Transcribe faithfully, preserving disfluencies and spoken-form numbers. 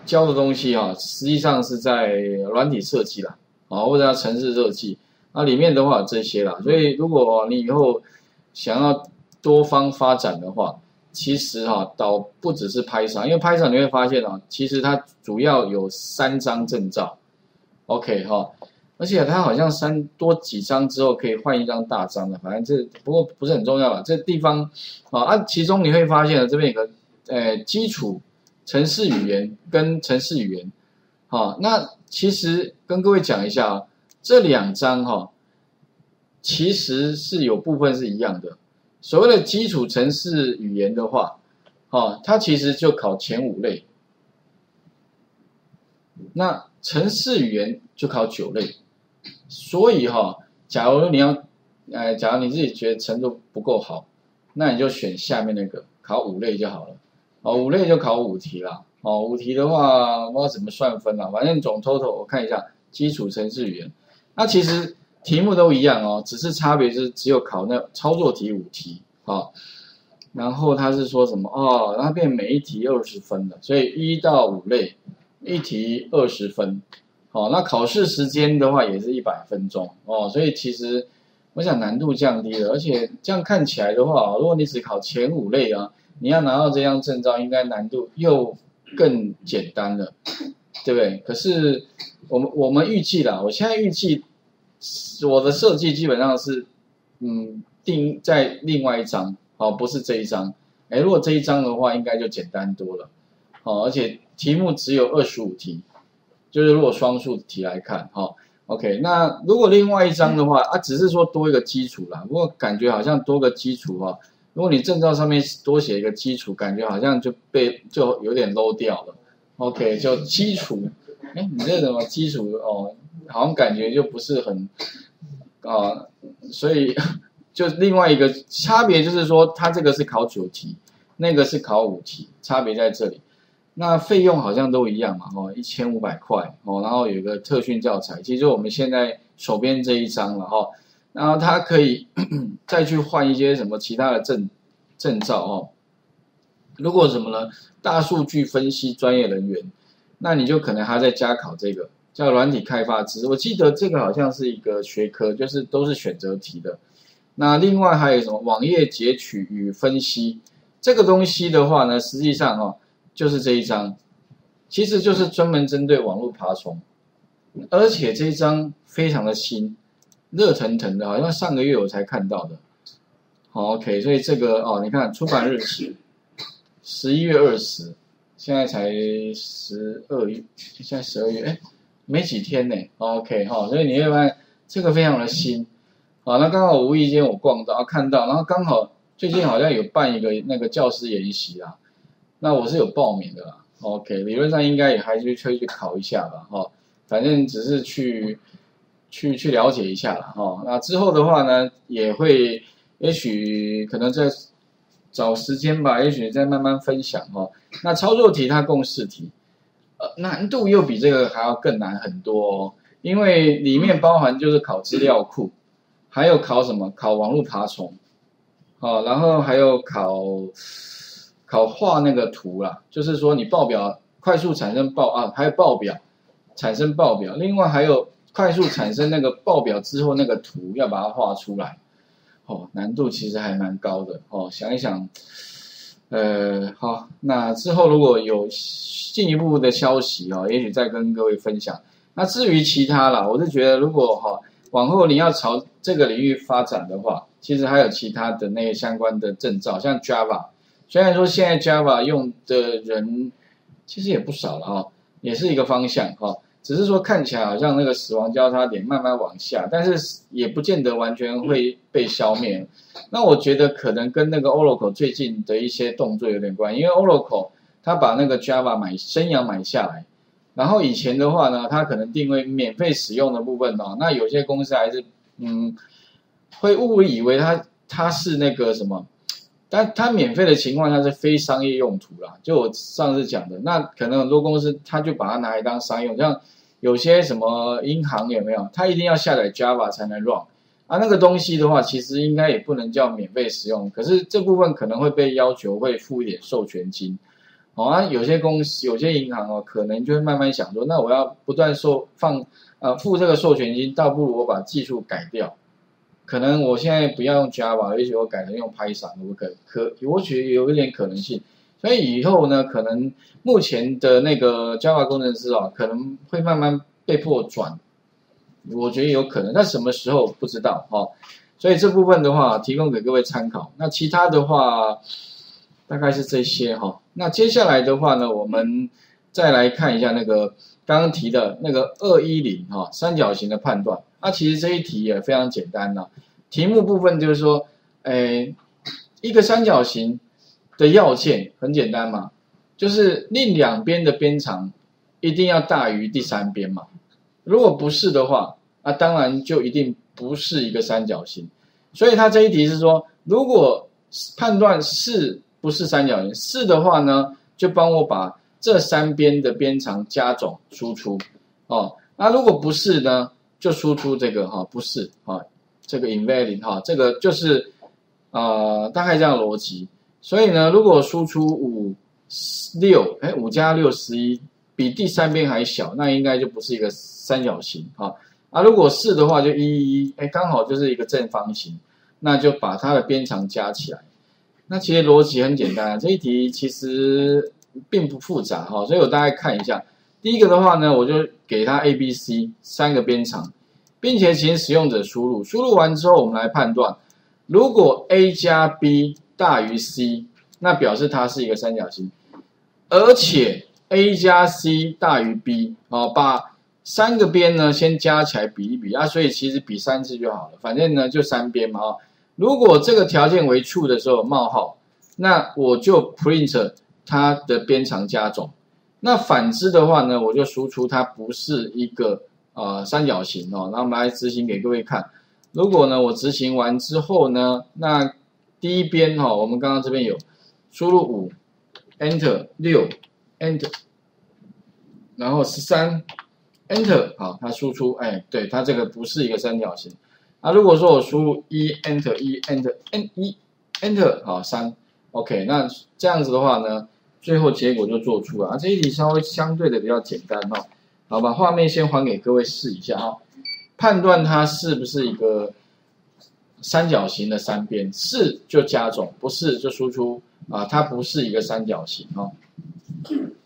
教的东西啊，实际上是在软体设计啦，啊或者程式设计，那里面的话有这些啦，所以如果你以后想要多方发展的话，其实哈、啊，倒不只是 Python， 因为 Python 你会发现啊，其实它主要有三张证照 ，OK 哈、啊，而且它好像三多几张之后可以换一张大张的，反正这不过不是很重要了。这地方啊啊，其中你会发现这边有个呃基础程式语言跟程式语言，好、啊，那其实跟各位讲一下啊，这两张哈、啊，其实是有部分是一样的。所谓的基础程式语言的话，哦，它其实就考前五类，那程式语言就考九类，所以哈、哦，假如你要，呃，假如你自己觉得程度不够好，那你就选下面那个考五类就好了，哦，五类就考五题啦，哦，五题的话不知道怎么算分啦，反正总 total 我看一下基础程式语言，那其实。题目都一样哦，只是差别就是只有考那操作题五题啊、哦，然后他是说什么哦，然后变每一题二十分的，所以一到五类一题二十分，好、哦，那考试时间的话也是一百分钟哦，所以其实我想难度降低了，而且这样看起来的话，如果你只考前五类啊，你要拿到这张证照，应该难度又更简单了，对不对？可是我们我们预计啦，我现在预计。我的设计基本上是，嗯，定在另外一张，哦，不是这一张。哎，如果这一张的话，应该就简单多了，哦，而且题目只有二十五题，就是如果双数题来看，哈、哦、，OK。那如果另外一张的话，啊，只是说多一个基础啦，不过感觉好像多个基础哈、哦，如果你证照上面多写一个基础，感觉好像就被就有点 low 掉了 ，OK， 就基础，哎，你这什么基础哦？好像感觉就不是很啊、呃，所以就另外一个差别就是说，它这个是考九题，那个是考五题，差别在这里。那费用好像都一样嘛，哦，一千五百块哦，然后有一个特训教材，其实我们现在手边这一张了哈、哦，然后它可以再去换一些什么其他的证证照哦。如果什么呢？大数据分析专业人员，那你就可能还要再加考这个。叫软体开发知识，我记得这个好像是一个学科，就是都是选择题的。那另外还有什么网页截取与分析，这个东西的话呢，实际上哦，就是这一章，其实就是专门针对网络爬虫，而且这一章非常的新，热腾腾的，好像上个月我才看到的。好 ，OK， 所以这个哦，你看出版日期十一月二十，现在才十二月，现在十二月，哎。没几天呢 ，OK 哈、哦，所以你会发现这个非常的新，好，那刚好无意间我逛到看到，然后刚好最近好像有办一个那个教师研习啦，那我是有报名的啦 ，OK， 理论上应该也还是可以去考一下吧，哈、哦，反正只是去去去了解一下啦，哈、哦，那之后的话呢，也会也许可能在找时间吧，也许再慢慢分享哈、哦，那操作题它共四题。呃，难度又比这个还要更难很多哦，因为里面包含就是考资料库，还有考什么？考网络爬虫，哦，然后还有考考画那个图啦，就是说你报表快速产生报啊，还有报表产生报表，另外还有快速产生那个报表之后那个图要把它画出来，哦，难度其实还蛮高的哦，想一想。呃，好，那之后如果有进一步的消息哦，也许再跟各位分享。那至于其他啦，我是觉得如果哈、哦、往后你要朝这个领域发展的话，其实还有其他的那些相关的证照，像 Java， 虽然说现在 Java 用的人其实也不少了哈、哦，也是一个方向哈、哦，只是说看起来好像那个死亡交叉点慢慢往下，但是也不见得完全会被消灭。那我觉得可能跟那个 Oracle 最近的一些动作有点关系，因为 Oracle 它把那个 Java 买生养买下来，然后以前的话呢，它可能定位免费使用的部分哦，那有些公司还是嗯会误以为它它是那个什么，但它免费的情况下是非商业用途啦，就我上次讲的，那可能很多公司它就把它拿来当商用，像有些什么银行有没有，它一定要下载 Java 才能 run。啊，那个东西的话，其实应该也不能叫免费使用，可是这部分可能会被要求会付一点授权金， 好、哦、啊，有些公司、有些银行哦，可能就会慢慢想说，那我要不断授放呃付这个授权金，倒不如我把技术改掉。可能我现在不要用 Java， 也许我改成用 Python， 我可可，我觉得有一点可能性。所以以后呢，可能目前的那个 Java 工程师啊，可能会慢慢被迫转，我觉得有可能，但什么时候不知道哈、哦。所以这部分的话，提供给各位参考。那其他的话，大概是这些哈、哦。那接下来的话呢，我们再来看一下那个刚刚提的那个二一零哈三角形的判断。那、啊、其实这一题也非常简单呐、啊。题目部分就是说，诶，一个三角形的要件很简单嘛，就是另两边的边长一定要大于第三边嘛。如果不是的话，那、啊、当然就一定不是一个三角形。所以它这一题是说，如果判断是不是三角形，是的话呢，就帮我把这三边的边长加总输出哦。那如果不是呢？就输出这个哈，不是啊，这个 invalid 哈，这个就是呃大概这样的逻辑。所以呢，如果输出五六，哎，五加六十一，比第三边还小，那应该就不是一个三角形哈。啊，如果是的话，就一一一，哎，刚好就是一个正方形，那就把它的边长加起来。那其实逻辑很简单，这一题其实并不复杂哈，所以我大概看一下。第一个的话呢，我就给它 A、B、C 三个边长，并且请使用者输入。输入完之后，我们来判断，如果 A 加 B 大于 C， 那表示它是一个三角形，而且 A 加 C 大于 B， 哦，把三个边呢先加起来比一比啊，所以其实比三次就好了，反正呢就三边嘛啊。如果这个条件为 true 的时候，冒号，那我就 print 它的边长加总。那反之的话呢，我就输出它不是一个呃三角形哦。那我们来执行给各位看。如果呢我执行完之后呢，那第一边哈、哦，我们刚刚这边有输入五 ，enter 六 ，enter， 然后十三 ，enter， 好，它输出，哎，对，它这个不是一个三角形。啊，如果说我输入一 ，enter 一 ，enter n 一 ，enter 好三 ，OK， 那这样子的话呢？最后结果就做出来啊！这一题稍微相对的比较简单哈、哦，好，把画面先还给各位试一下哈、哦，判断它是不是一个三角形的三边，是就加总，不是就输出啊，它不是一个三角形哈、哦。